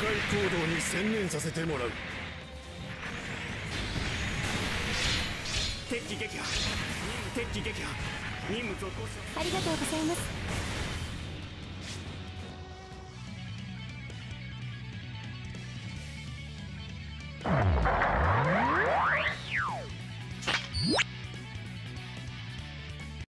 行動に専念させてもらう。 敵撃破、敵撃破、任務続行し。 ありがとうございます。